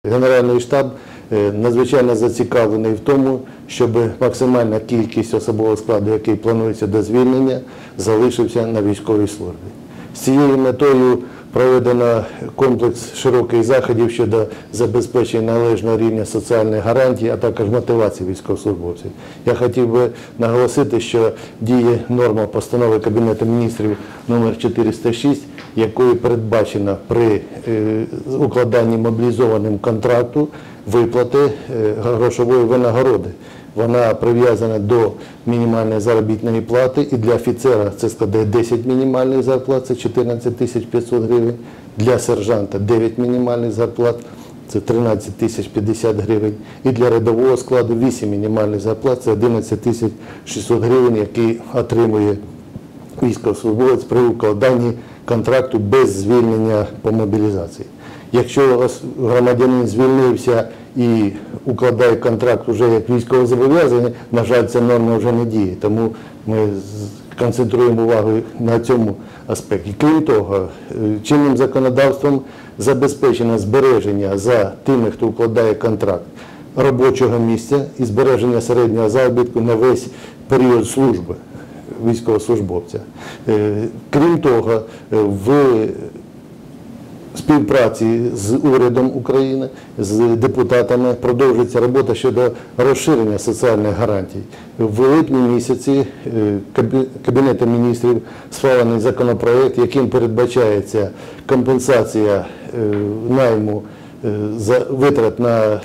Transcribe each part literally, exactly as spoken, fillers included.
Генеральний штаб надзвичайно зацікавлений в тому, щоб максимальна кількість особового складу, який планується до звільнення, залишився на військовій службі. З цією метою проведено комплекс широких заходів щодо забезпечення належного рівня соціальних гарантій, а також мотивації військовослужбовців. Я хотів би наголосити, що діє норма постанови Кабінету міністрів номер чотириста шість, якою передбачено при укладанні мобілізованим контракту виплати грошової винагороди. Вона прив'язана до мінімальної заробітної плати, і для офіцера це складає десять мінімальних зарплат, це чотирнадцять тисяч п'ятсот гривень, для сержанта дев'ять мінімальних зарплат, це тринадцять тисяч п'ятдесят гривень, і для рядового складу вісім мінімальних зарплат, це одинадцять тисяч шістсот гривень, які отримує військовослужбовець при укладанні контракту без звільнення по мобілізації. Якщо громадянин звільнився і укладає контракт вже як військовозобов'язаний, на жаль, ця норма вже не діє, тому ми концентруємо увагу на цьому аспекті. Крім того, чинним законодавством забезпечено збереження за тими, хто укладає контракт, робочого місця і збереження середнього заробітку на весь період служби військовослужбовця. Крім того, в співпраці з урядом України, з депутатами продовжується робота щодо розширення соціальних гарантій. В липні місяці Кабінетом міністрів схвалений законопроект, яким передбачається компенсація найму, витрат на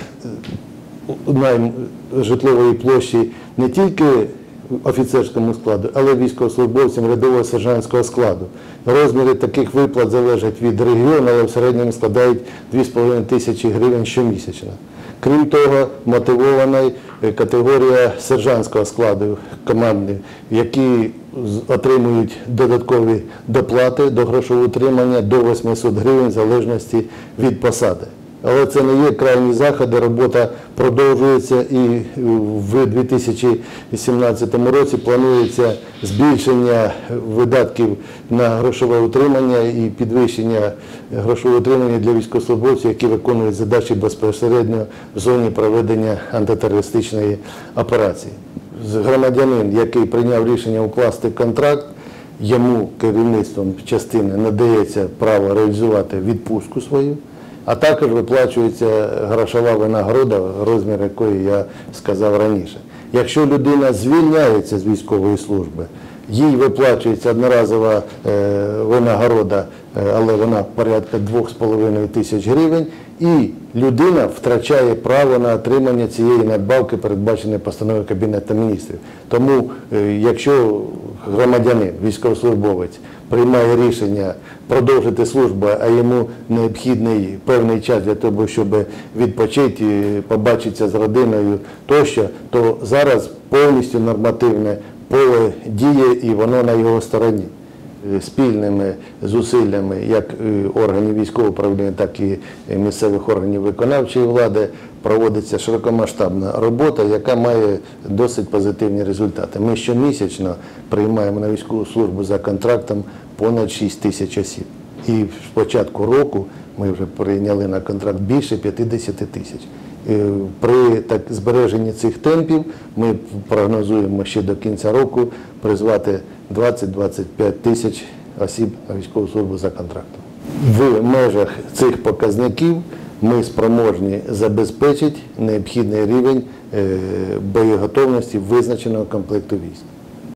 найм житлової площі не тільки офіцерському складу, але й військовослужбовцям рядового сержантського складу. Розміри таких виплат залежать від регіону, але в середньому складають дві з половиною тисячі гривень щомісячно. Крім того, мотивована категорія сержантського складу командних, які отримують додаткові доплати до грошового утримання до восьмисот гривень в залежності від посади. Але це не є крайні заходи, робота продовжується, і в дві тисячі сімнадцятому році планується збільшення видатків на грошове утримання і підвищення грошового утримання для військовослужбовців, які виконують задачі безпосередньо в зоні проведення антитерористичної операції. Громадянин, який прийняв рішення укласти контракт, йому керівництвом частини надається право реалізувати відпустку свою, а також виплачується грошова винагорода, розмір якої я сказав раніше. Якщо людина звільняється з військової служби, їй виплачується одноразова винагорода, але вона порядка двох з половиною тисяч гривень, і людина втрачає право на отримання цієї надбавки, передбаченої постановою Кабінету міністрів. Тому, якщо громадянин, військовослужбовець, приймає рішення продовжити службу, а йому необхідний певний час для того, щоб відпочити, побачитися з родиною тощо, то зараз повністю нормативне поле діє і воно на його стороні. Спільними зусиллями як органів військового управління, так і місцевих органів виконавчої влади проводиться широкомасштабна робота, яка має досить позитивні результати. Ми щомісячно приймаємо на військову службу за контрактом понад шість тисяч осіб. І з початку року ми вже прийняли на контракт більше п'ятдесят тисяч. При так, збереженні цих темпів ми прогнозуємо ще до кінця року призвати двадцять - двадцять п'ять тисяч осіб на військову службу за контрактом. В межах цих показників ми спроможні забезпечити необхідний рівень боєготовності визначеного комплекту військ.